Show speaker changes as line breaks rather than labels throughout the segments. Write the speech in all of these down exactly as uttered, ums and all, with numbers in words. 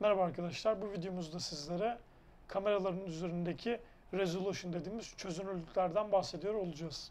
Merhaba arkadaşlar, bu videomuzda sizlere kameraların üzerindeki resolution dediğimiz çözünürlüklerden bahsediyor olacağız.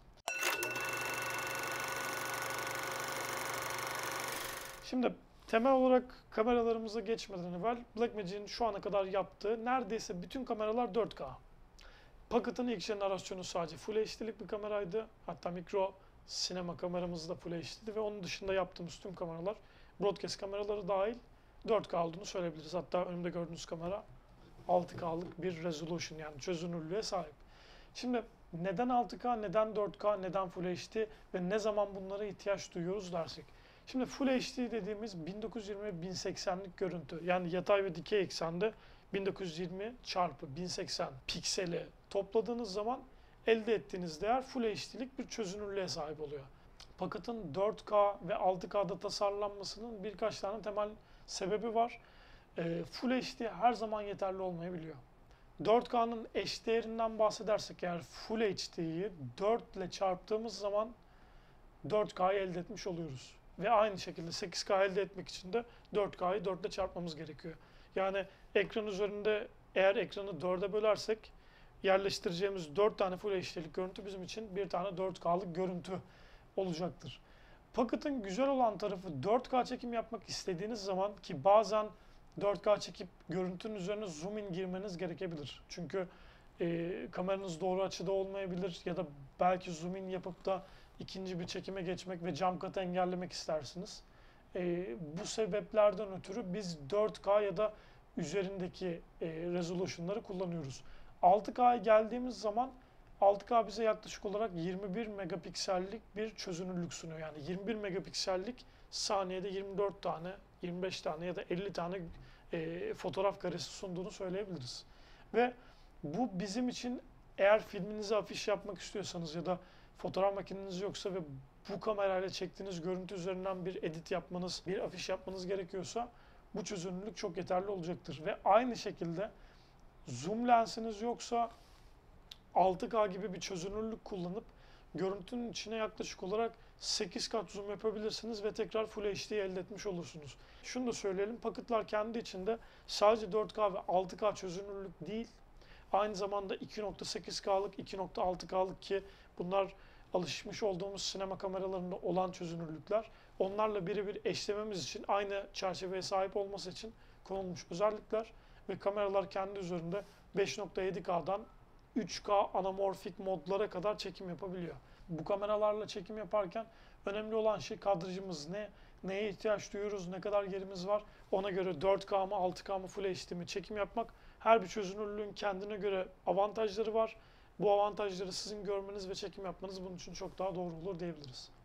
Şimdi temel olarak kameralarımıza geçmeden evvel Blackmagic'in şu ana kadar yaptığı neredeyse bütün kameralar dört K. Pocket'ın ilk jenerasyonu sadece Full H D'lik bir kameraydı. Hatta mikro sinema kameramız da Full H D'di ve onun dışında yaptığımız tüm kameralar, broadcast kameraları dahil dört K olduğunu söyleyebiliriz. Hatta önümde gördüğünüz kamera altı K'lık bir resolution, yani çözünürlüğe sahip. Şimdi neden altı K, neden dört K, neden Full H D ve ne zaman bunlara ihtiyaç duyuyoruz dersek. Şimdi Full H D dediğimiz bin dokuz yüz yirmi bin seksenlik görüntü, yani yatay ve dikey eksende bin dokuz yüz yirmi çarpı bin seksen pikseli topladığınız zaman elde ettiğiniz değer Full H D'lik bir çözünürlüğe sahip oluyor. Pocket'ın dört K ve altı K'da tasarlanmasının birkaç tane temel sebebi var. E, Full H D her zaman yeterli olmayabiliyor. dört K'nın eşdeğerinden bahsedersek eğer Full H D'yi dört ile çarptığımız zaman dört K'yı elde etmiş oluyoruz. Ve aynı şekilde sekiz K elde etmek için de dört K'yı dört ile çarpmamız gerekiyor. Yani ekran üzerinde eğer ekranı dörde bölersek yerleştireceğimiz dört tane Full H D'lik görüntü bizim için bir tane dört K'lık görüntü olacaktır. Pocket'ın güzel olan tarafı dört K çekim yapmak istediğiniz zaman, ki bazen dört K çekip görüntünün üzerine zoom in girmeniz gerekebilir. Çünkü e, kameranız doğru açıda olmayabilir ya da belki zoom in yapıp da ikinci bir çekime geçmek ve jump cut'ı engellemek istersiniz. E, bu sebeplerden ötürü biz dört K ya da üzerindeki e, resolution'ları kullanıyoruz. altı K'ya geldiğimiz zaman altı K bize yaklaşık olarak yirmi bir megapiksellik bir çözünürlük sunuyor. Yani yirmi bir megapiksellik saniyede yirmi dört tane, yirmi beş tane ya da elli tane e, fotoğraf karesi sunduğunu söyleyebiliriz. Ve bu bizim için, eğer filminizi afiş yapmak istiyorsanız ya da fotoğraf makineniz yoksa ve bu kamerayla çektiğiniz görüntü üzerinden bir edit yapmanız, bir afiş yapmanız gerekiyorsa bu çözünürlük çok yeterli olacaktır. Ve aynı şekilde zoom lensiniz yoksa altı K gibi bir çözünürlük kullanıp görüntünün içine yaklaşık olarak sekiz kat zoom yapabilirsiniz ve tekrar Full H D'yi elde etmiş olursunuz. Şunu da söyleyelim, Pocket'lar kendi içinde sadece dört K ve altı K çözünürlük değil, aynı zamanda iki nokta sekiz K'lık, iki nokta altı K'lık, ki bunlar alışmış olduğumuz sinema kameralarında olan çözünürlükler, onlarla birebir eşlememiz için, aynı çerçeveye sahip olması için konulmuş özellikler ve kameralar kendi üzerinde beş nokta yedi K'dan üç K anamorfik modlara kadar çekim yapabiliyor. Bu kameralarla çekim yaparken önemli olan şey kadrajımız ne, neye ihtiyaç duyuyoruz, ne kadar yerimiz var, ona göre dört K mı, altı K mı, Full H D mi çekim yapmak. Her bir çözünürlüğün kendine göre avantajları var. Bu avantajları sizin görmeniz ve çekim yapmanız bunun için çok daha doğru olur diyebiliriz.